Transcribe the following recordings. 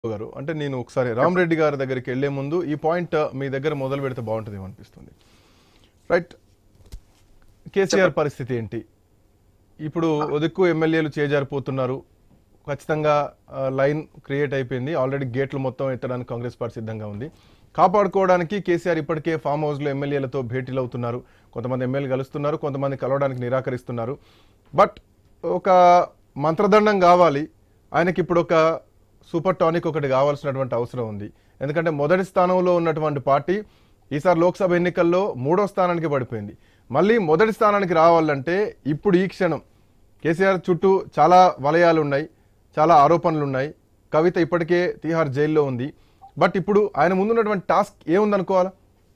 గారు అంటే నేను ఒకసారి రామరెడ్డి గారి దగ్గరికి వెళ్లే ముందు ఈ పాయింట్ మీ దగ్గర మొదలు పెడితే బాగుంటుందేమో అనిపిస్తుంది. రైట్, కేసీఆర్ పరిస్థితి ఏంటి? ఇప్పుడు ఒదిక్కు ఎమ్మెల్యేలు చేజారిపోతున్నారు. ఖచ్చితంగా లైన్ క్రియేట్ అయిపోయింది. ఆల్రెడీ గేట్లు మొత్తం ఎత్తడానికి కాంగ్రెస్ పార్టీ సిద్ధంగా ఉంది. కాపాడుకోవడానికి కేసీఆర్ ఇప్పటికే ఫామ్ హౌస్లో ఎమ్మెల్యేలతో భేటీలు అవుతున్నారు. కొంతమంది ఎమ్మెల్యేలు కలుస్తున్నారు, కొంతమంది కలవడానికి నిరాకరిస్తున్నారు. బట్ ఒక మంత్రదండం కావాలి ఆయనకి. ఇప్పుడు ఒక సూపర్ టానిక్ ఒకటి కావాల్సినటువంటి అవసరం ఉంది. ఎందుకంటే మొదటి స్థానంలో ఉన్నటువంటి పార్టీ ఈసారి లోక్సభ ఎన్నికల్లో 3వ స్థానానికి పడిపోయింది. మళ్ళీ మొదటి స్థానానికి రావాలంటే ఇప్పుడు ఈ క్షణం కేసీఆర్ చుట్టూ చాలా వలయాలు ఉన్నాయి, చాలా ఆరోపణలు ఉన్నాయి. కవిత ఇప్పటికే తిహార్ జైల్లో ఉంది. బట్ ఇప్పుడు ఆయన ముందున్నటువంటి టాస్క్ ఏముందనుకోవాలా?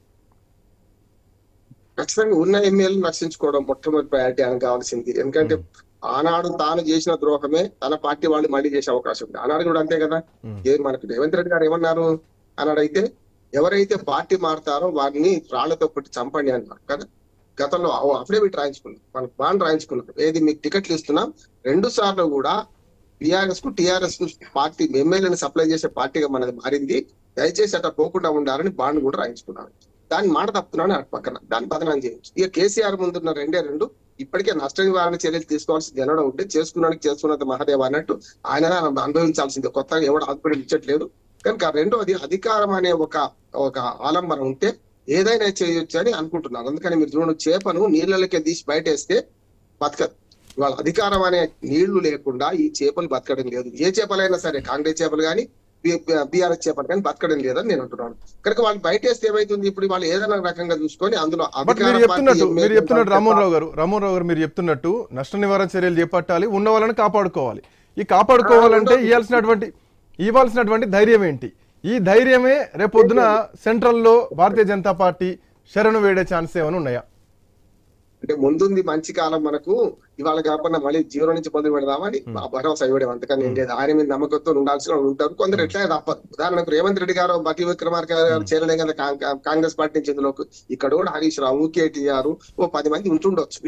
ఖచ్చితంగా ఉన్న ఎమ్మెల్యేలను రక్షించుకోవడం మొట్టమొదటి ప్రయారిటీ అని కావాల్సింది. ఎందుకంటే ఆనాడు తాను చేసిన ద్రోహమే తన పార్టీ వాళ్ళు మళ్ళీ చేసే అవకాశం ఉంది. ఆనాడు కూడా అంతే కదా. మనకు రేవంత్ రెడ్డి గారు ఏమన్నారు అన్నాడైతే, ఎవరైతే పార్టీ మారుతారో వారిని రాళ్లతో కొట్టి చంపండి అన్నారు కదా. గతంలో అఫిడవిట్ రాయించుకున్నాం, మనకు బాండ్ రాయించుకున్నాం. ఏది మీకు టికెట్లు ఇస్తున్నాం 2 సార్లు కూడా బీఆర్ఎస్ కు టీఆర్ఎస్ కు పార్టీ ఎమ్మెల్యేని సప్లై చేసే పార్టీగా మనది మారింది, దయచేసి అట్లా పోకుండా ఉండాలని బాండ్ కూడా రాయించుకున్నాను. దాన్ని మాట తప్పుతున్నాను అటు పక్కన దాన్ని బదనాం చేయొచ్చు. ఇక కేసీఆర్ ముందున్న 2 ఇప్పటికే నష్ట నివారణ చర్యలు తీసుకోవాల్సింది జనడం ఉంటే చేసుకున్నంత మహాదేవ అన్నట్టు ఆయన అనుభవించాల్సింది. కొత్తగా ఎవడు ఆత్మహత్యట్లేదు. కనుక రెండోది అధికారం అనే ఒక ఆలంబన ఉంటే ఏదైనా చేయొచ్చు అని అనుకుంటున్నాను. అందుకని మీరు చూడండి, చేపను నీళ్ళకే తీసి బయటేస్తే బతకదు. ఇవాళ అధికారం అనే నీళ్లు లేకుండా ఈ చేపలు బతకడం లేదు. ఏ చేపలైనా సరే, కాంగ్రెస్ చేపలు కానీ బీఆర్ఎస్ చేపలు కానీ బతకడం లేదని నేను అంటున్నాను. కనుక వాళ్ళు బయటేస్తే ఏమైతుంది, ఇప్పుడు వాళ్ళు ఏదైనా రకంగా చూసుకొని అందులో మీరు చెప్తున్నట్టు రామోహన్ రావు గారు మీరు చెప్తున్నట్టు నష్ట నివారణ చర్యలు చేపట్టాలి, ఉన్న వాళ్ళని కాపాడుకోవాలి. ఈ కాపాడుకోవాలంటే ఇవ్వాల్సినటువంటి ధైర్యం ఏంటి? ఈ ధైర్యమే రేపొద్దున సెంట్రల్లో భారతీయ జనతా పార్టీ శరణు వేడే ఛాన్స్ ఏమైనా ఉన్నాయా? అంటే ముందుంది మంచి కాలం మనకు, ఇవాళ కాకుండా మళ్ళీ జీరో నుంచి మొదలు పెడదామని భరోసా ఇవ్వడం. అంతకని ఏం లేదు. ఆయన మీద నమ్మకంతో ఉండాల్సిన ఉంటారు. కొందరు ఎట్లనే తప్పదు. ఉదాహరణకు రేవంత్ రెడ్డి గారు, బట్టి విక్రమార్క గారు చేరలే కదా కాంగ్రెస్ పార్టీ నుంచి ఇందులోకి. ఇక్కడ కూడా హరీష్ రావు, కేటీఆర్ 10 మంది ఉంటుండొచ్చు.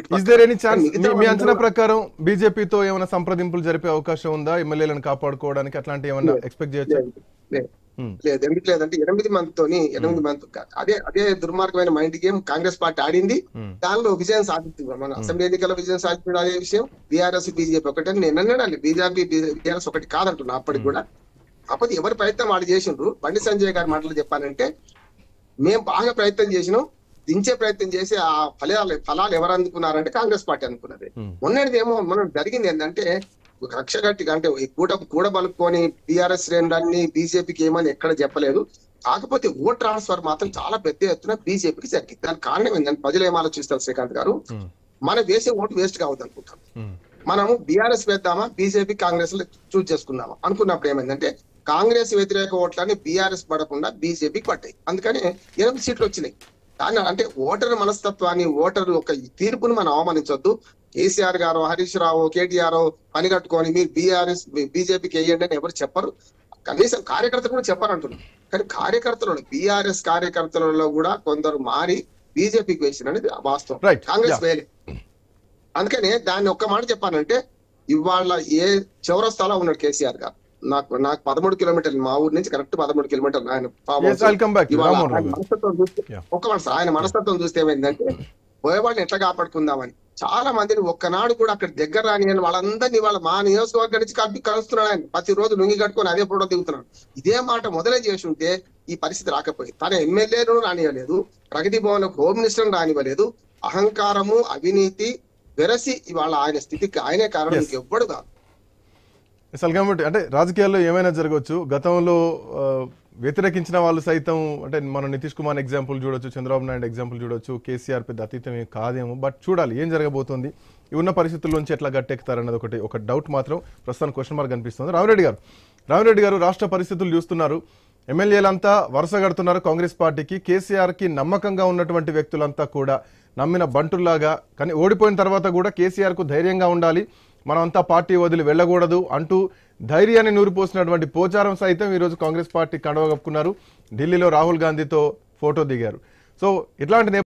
మీ అంచనా ప్రకారం బీజేపీతో ఏమైనా సంప్రదింపులు జరిపే అవకాశం ఉందా ఎమ్మెల్యేలను కాపాడుకోవడానికి? అట్లాంటి ఏమైనా ఎక్స్పెక్ట్ చేయొచ్చు? లేదు. ఎందుకు లేదంటే 8 మంత్ అదే దుర్మార్గమైన మైండ్ గేమ్ కాంగ్రెస్ పార్టీ ఆడింది. దానిలో విజయం సాధించింది. మన అసెంబ్లీ ఎన్నికల్లో విజయం సాధించడం అదే విషయం. బీఆర్ఎస్ బీజేపీ ఒకటే నేను అన్నాడు. బీజేపీ బీఆర్ఎస్ ఒకటి కాదంటున్నా అప్పటికి కూడా. కాకపోతే ఎవరి ప్రయత్నం వాళ్ళు చేసిండ్రు. బండి సంజయ్ గారి మాటలు చెప్పాలంటే, మేము బాగా ప్రయత్నం చేసినాం, దించే ప్రయత్నం చేసి ఆ ఫలాలు ఎవరు అందుకున్నారంటే కాంగ్రెస్ పార్టీ అనుకున్నది. మొన్న జరిగింది ఏంటంటే, కక్ష గట్టిగా అంటే కూడబలుపుకొని బీఆర్ఎస్ శ్రేణులన్నీ బీజేపీకి ఏమని ఎక్కడ చెప్పలేదు. కాకపోతే ఓట్ ట్రాన్స్ఫర్ మాత్రం చాలా పెద్ద ఎత్తున బీజేపీకి జరిగింది. దానికి కారణం ఏంటంటే, ప్రజలు ఏం ఆలోచిస్తారు శ్రీకాంత్ గారు, మనం వేసే ఓటు వేస్ట్ కావద్దు అనుకుంటాం. మనము బీఆర్ఎస్ వేద్దామా, బీజేపీ కాంగ్రెస్ చూజ్ చేసుకుందామా అనుకున్నప్పుడు ఏమైందంటే, కాంగ్రెస్ వ్యతిరేక ఓట్లని బీఆర్ఎస్ పడకుండా బీజేపీకి పడ్డాయి. అందుకని 8 సీట్లు వచ్చినాయి. దాన్ని అంటే ఓటర్ మనస్తత్వాన్ని, ఓటర్ ఒక తీర్పును మనం అవమానించొద్దు. కేసీఆర్ గారు, హరీష్ రావు, కేటీఆర్ పని కట్టుకొని మీరు బీజేపీకి వేయండి అని ఎవరు చెప్పరు. కనీసం కార్యకర్తలు కూడా చెప్పారంటున్నారు. కానీ కార్యకర్తలు, బీఆర్ఎస్ కార్యకర్తలలో కూడా కొందరు మారి బీజేపీకి వేసినది వాస్తవం. కాంగ్రెస్ వేయలే. అందుకనే దాన్ని ఒక్క మాట చెప్పానంటే, ఇవాళ ఏ చౌరస్తాలో ఉన్నాడు కేసీఆర్ గారు. నాకు 13 కిలోమీటర్లు, మా ఊరి నుంచి కరెక్ట్ 13 కిలోమీటర్లు. ఆయన ఆయన మనస్తత్వం చూస్తే ఏమైందంటే, పోయేవాళ్ళని ఎట్లా కాపాడుకుందామని చాలా మందిని ఒక్కనాడు కూడా అక్కడ దగ్గర రాని వాళ్ళందరినీ వాళ్ళ మా నియోజకవర్గం నుంచి కలుస్తున్నాడు. ఆయన ప్రతిరోజు లుంగి కట్టుకొని అదే ఫోటో దిగుతున్నాడు. ఇదే మాట మొదలై చేసి ఉంటే ఈ పరిస్థితి రాకపోయింది. తన ఎమ్మెల్యేను రానివ్వలేదు, ప్రగతి భవన్ హోమ్ మినిస్టర్ రానివ్వలేదు. అహంకారము, అవినీతి వెరసి ఇవాళ ఆయన స్థితికి ఆయనే కారణం, ఎవ్వడు కాదు. అసలు కాబట్టి అంటే రాజకీయాల్లో ఏమైనా జరగవచ్చు. గతంలో వ్యతిరేకించిన వాళ్ళు సైతం, అంటే మనం నితీష్ కుమార్ ఎగ్జాంపుల్ చూడొచ్చు, చంద్రబాబు నాయుడు ఎగ్జాంపుల్ చూడొచ్చు. కేసీఆర్ పెద్ద అతీతమే కాదేమో. బట్ చూడాలి ఏం జరగబోతోంది. ఉన్న పరిస్థితుల్లోంచి ఎట్లా గట్టెక్కుతారన్నది ఒక డౌట్ మాత్రం ప్రస్తుతానికి క్వశ్చన్ మార్క్ కనిపిస్తుంది. రామిరెడ్డి గారు రాష్ట్ర పరిస్థితులు చూస్తున్నారు. ఎమ్మెల్యేలంతా వరుస కడుతున్నారు కాంగ్రెస్ పార్టీకి. కేసీఆర్కి నమ్మకంగా ఉన్నటువంటి వ్యక్తులంతా కూడా నమ్మిన బంటుల్లాగా, కానీ ఓడిపోయిన తర్వాత కూడా కేసీఆర్కు ధైర్యంగా ఉండాలి, మనమంతా పార్టీ వదిలి వెళ్ళకూడదు అంటూ ధైర్యాన్ని నూరిపోసినటువంటి పోచారం సైతం ఈరోజు కాంగ్రెస్ పార్టీ కండవ కప్పుకున్నారు. ఢిల్లీలో రాహుల్ గాంధీతో ఫోటో దిగారు. సో ఇట్లాంటి